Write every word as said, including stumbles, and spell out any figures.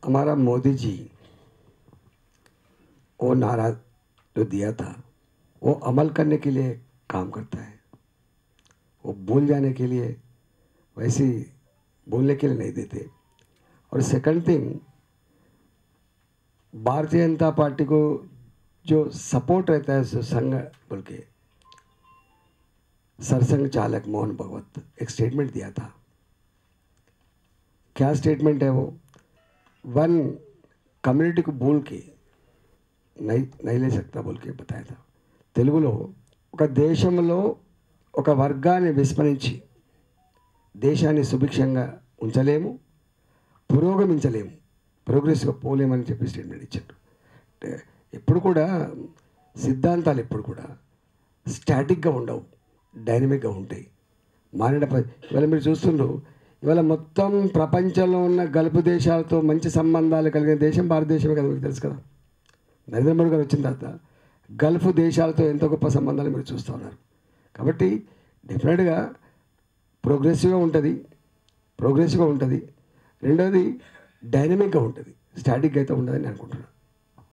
हमारा मोदी जी वो नारा जो दिया था वो अमल करने के लिए काम करता है, वो भूल जाने के लिए वैसे बोलने के लिए नहीं देते। और second thing, Bharatiya Janata party को जो सपोर्ट रहता है संघ बोल के, सरसंघ चालक मोहन भगवत एक स्टेटमेंट दिया था। क्या स्टेटमेंट है वो? वन कम्युनिटी को भूल के नहीं नहीं ले सकता बोल के बताया था। తెలుగులో ఒక దేశంలో ఒక వర్గాన్ని విస్మరించి దేశాన్ని సుభిక్షంగా ఉంచలేము, పురోగమించలేము, ప్రోగ్రెస్గా పోలేమని చెప్పి స్టేట్మెంట్ ఇచ్చారు. ఎప్పుడు కూడా సిద్ధాంతాలు ఎప్పుడు కూడా స్టాటిక్గా ఉండవు, డైనమిక్గా ఉంటాయి. మారిన ఇవాళ మీరు చూస్తుండ్రు, ఇవాళ మొత్తం ప్రపంచంలో ఉన్న గల్ఫ్ దేశాలతో మంచి సంబంధాలు కలిగిన దేశం భారతదేశమే కదా, మీకు తెలుసు కదా. నరేంద్ర మోడీ గారు వచ్చిన తర్వాత గల్ఫ్ దేశాలతో ఎంతో గొప్ప సంబంధాలు మీరు చూస్తూ ఉన్నారు. కాబట్టి డెఫినెట్గా ప్రోగ్రెసివ్గా ఉంటుంది, ప్రోగ్రెసివ్గా ఉంటుంది. రెండోది డైనమిక్గా ఉంటుంది, స్టాటిక్గా అయితే ఉండదని నేను అనుకుంటున్నాను.